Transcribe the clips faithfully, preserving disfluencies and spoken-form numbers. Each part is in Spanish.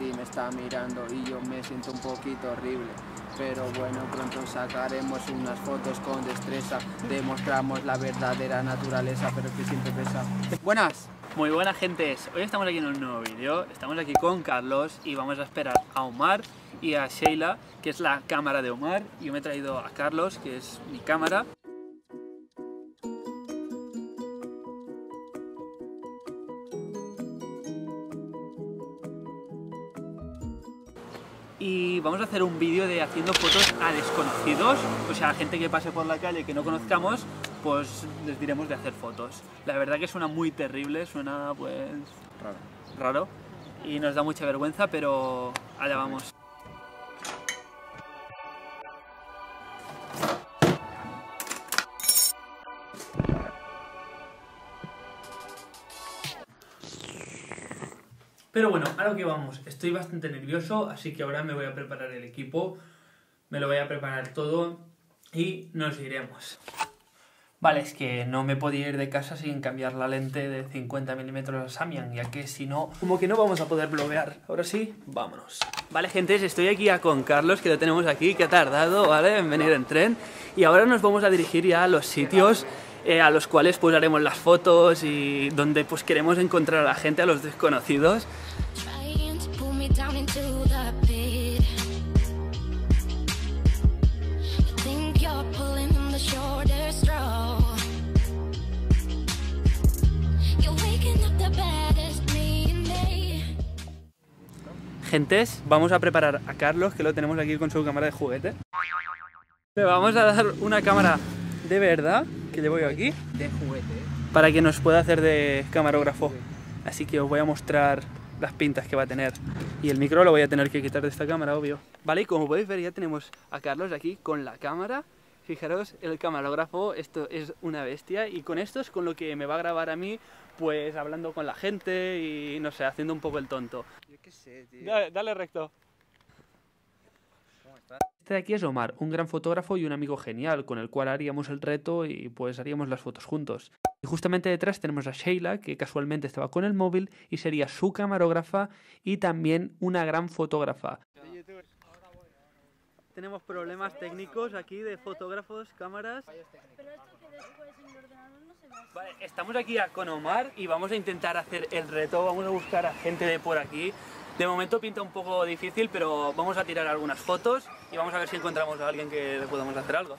ti me está mirando y yo me siento un poquito horrible. Pero bueno, pronto sacaremos unas fotos con destreza, demostramos la verdadera naturaleza, pero que siempre pesa. Buenas. Muy buenas, gentes. Hoy estamos aquí en un nuevo vídeo. Estamos aquí con Carlos y vamos a esperar a Omar y a Sheila, que es la cámara de Omar. Yo me he traído a Carlos, que es mi cámara. Y vamos a hacer un vídeo de haciendo fotos a desconocidos, o sea, a gente que pase por la calle que no conozcamos, pues les diremos de hacer fotos. La verdad que suena muy terrible, suena pues Raro. raro y nos da mucha vergüenza, pero allá vamos. Pero bueno, a lo que vamos, estoy bastante nervioso, así que ahora me voy a preparar el equipo, me lo voy a preparar todo y nos iremos. Vale, es que no me podía ir de casa sin cambiar la lente de cincuenta milímetros a Samyang, ya que si no, como que no vamos a poder bloguear. Ahora sí, vámonos. Vale, gente, estoy aquí ya con Carlos, que lo tenemos aquí, que ha tardado, ¿vale?, en venir en tren. Y ahora nos vamos a dirigir ya a los sitios eh, a los cuales pues haremos las fotos y donde pues queremos encontrar a la gente, a los desconocidos. Gentes, vamos a preparar a Carlos, que lo tenemos aquí con su cámara de juguete. Le vamos a dar una cámara de verdad, que llevo yo aquí, De juguete. para que nos pueda hacer de camarógrafo. Así que os voy a mostrar las pintas que va a tener. Y el micro lo voy a tener que quitar de esta cámara, obvio. Vale, y como podéis ver ya tenemos a Carlos aquí con la cámara. Fijaros, el camarógrafo, esto es una bestia. Y con esto es con lo que me va a grabar a mí, pues hablando con la gente y no sé, haciendo un poco el tonto. Yo qué sé, tío. Dale, dale recto. ¿Cómo estás? Este de aquí es Omar, un gran fotógrafo y un amigo genial, con el cual haríamos el reto y pues haríamos las fotos juntos. Y justamente detrás tenemos a Sheila, que casualmente estaba con el móvil y sería su camarógrafa y también una gran fotógrafa. Tenemos problemas técnicos aquí de fotógrafos, cámaras. Pero esto que después en el ordenador no se ve así. Vale, estamos aquí ya con Omar y vamos a intentar hacer el reto, vamos a buscar a gente de por aquí. De momento pinta un poco difícil, pero vamos a tirar algunas fotos y vamos a ver si encontramos a alguien que le podamos hacer algo.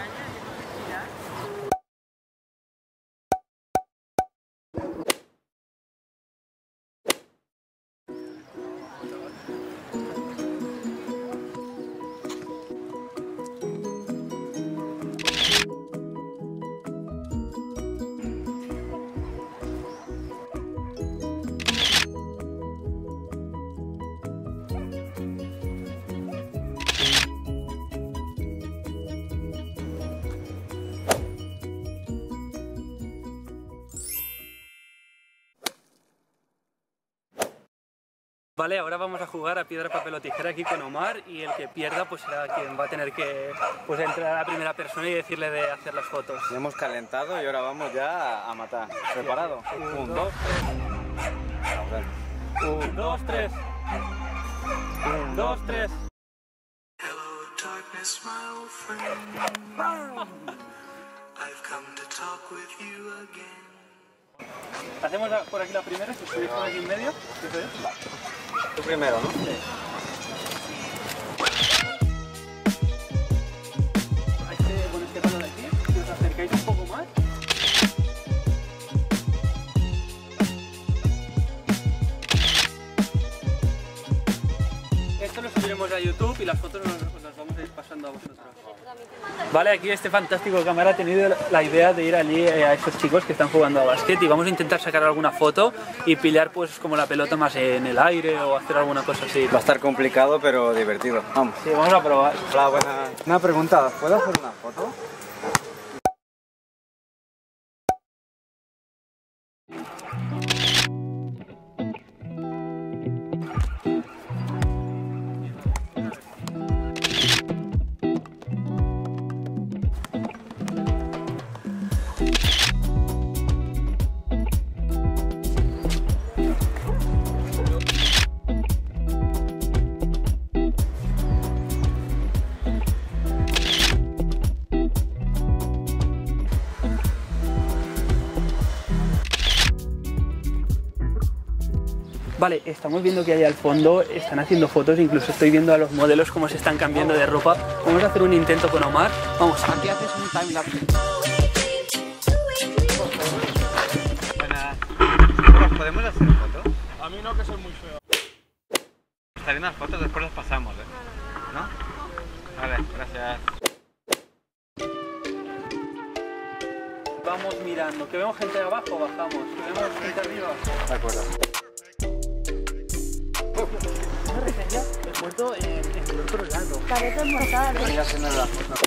Vale, ahora vamos a jugar a piedra, papel o tijera aquí con Omar y el que pierda pues será quien va a tener que pues, entrar a la primera persona y decirle de hacer las fotos. Ya hemos calentado y ahora vamos ya a matar. ¿Preparado? Sí. Un, dos, tres. Un, dos, tres. Un, dos, tres. Hello, darkness, my old friend. I've come to talk with you again. Hacemos por aquí la primera, si subís por aquí en medio. ¿Qué soy? Tú primero, ¿no? Sí. A este, con este palo de aquí, si os acercáis un poco más. Esto lo subiremos a YouTube y las fotos nos, nos las vamos a ir pasando a vosotros. Vale, aquí este fantástico cámara ha tenido la idea de ir allí eh, a estos chicos que están jugando a básquet y vamos a intentar sacar alguna foto y pillar pues como la pelota más en el aire o hacer alguna cosa así. Va a estar complicado pero divertido. Vamos. Sí, vamos a probar. Hola, buenas. Una pregunta, ¿puedo hacer una foto? Vale, estamos viendo que allá al fondo están haciendo fotos, incluso estoy viendo a los modelos cómo se están cambiando de ropa. Vamos a hacer un intento con Omar. Vamos. Aquí haces un timelapse. Buenas. Chicos, ¿podemos hacer fotos? A mí no, que soy muy feo. Estarían las fotos, después las pasamos, ¿eh? ¿No? Vale, gracias. Vamos mirando. ¿Que vemos gente de abajo? Bajamos. ¿Que vemos gente arriba? De acuerdo. Una reseña, el puerto en, en el otro lado. Caretas mortales. Ya se nos da foto.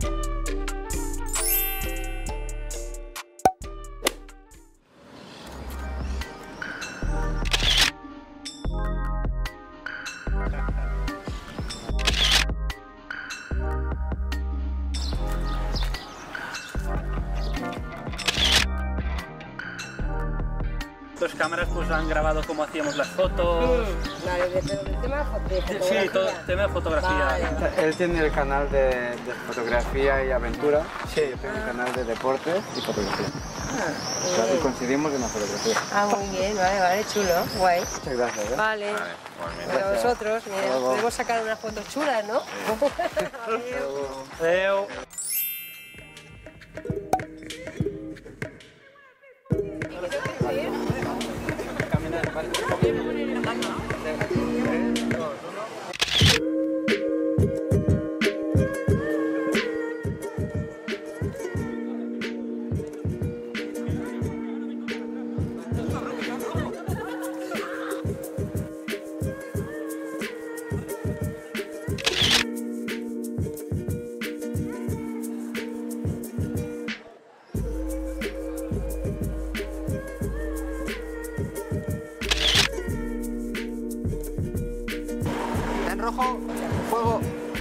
Dos cámaras pues han grabado cómo hacíamos las fotos. Vale, pero el tema de fotografía. Sí, todo tema de fotografía. Vale. Él tiene el canal de, de fotografía y aventura. Sí, yo tengo el canal de deportes y fotografía. Ah, O sea, y coincidimos en la fotografía. ah, muy bien, vale, vale, chulo, guay. Muchas gracias, ¿eh? Vale. Para vosotros, mira, luego. podemos sacar unas fotos chulas, ¿no? Adeu. En rojo, fuego.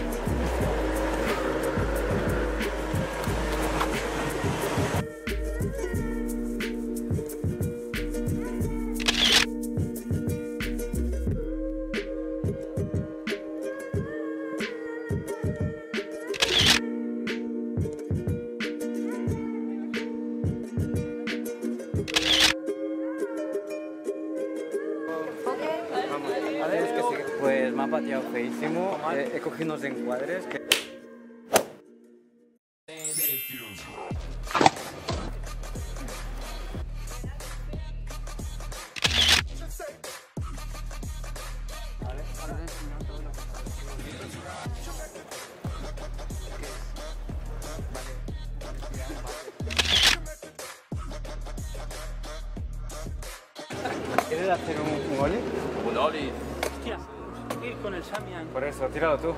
Pues me ha pateado feísimo. Eh, he cogido unos encuadres que... ¿Quieres hacer un, un ollie? Un Oli. Hostia, ir con el Samian. Por eso, tíralo tú.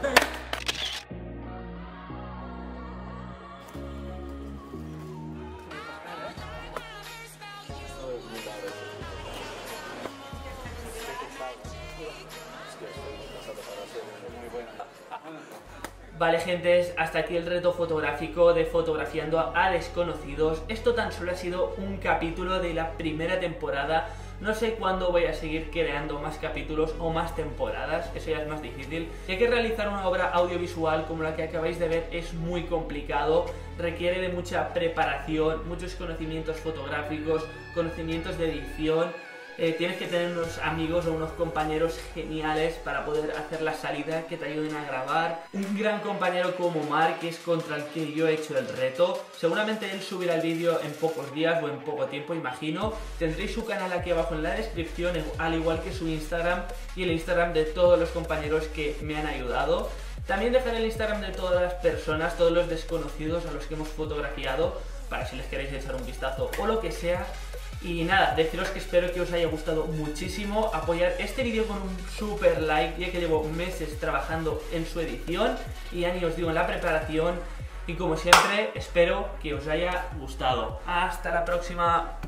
Vale, gentes, hasta aquí el reto fotográfico de fotografiando a desconocidos. Esto tan solo ha sido un capítulo de la primera temporada. No sé cuándo voy a seguir creando más capítulos o más temporadas, eso ya es más difícil. Ya que realizar una obra audiovisual como la que acabáis de ver es muy complicado, requiere de mucha preparación, muchos conocimientos fotográficos, conocimientos de edición. Eh, tienes que tener unos amigos o unos compañeros geniales para poder hacer la salida que te ayuden a grabar. Un gran compañero como Omar, que es contra el que yo he hecho el reto. Seguramente él subirá el vídeo en pocos días o en poco tiempo, imagino. Tendréis su canal aquí abajo en la descripción, al igual que su Instagram y el Instagram de todos los compañeros que me han ayudado. También dejaré el Instagram de todas las personas, todos los desconocidos a los que hemos fotografiado, para si les queréis echar un vistazo o lo que sea. Y nada, deciros que espero que os haya gustado muchísimo, apoyar este vídeo con un super like, ya que llevo meses trabajando en su edición y ya ni os digo en la preparación. Y como siempre, espero que os haya gustado. Hasta la próxima.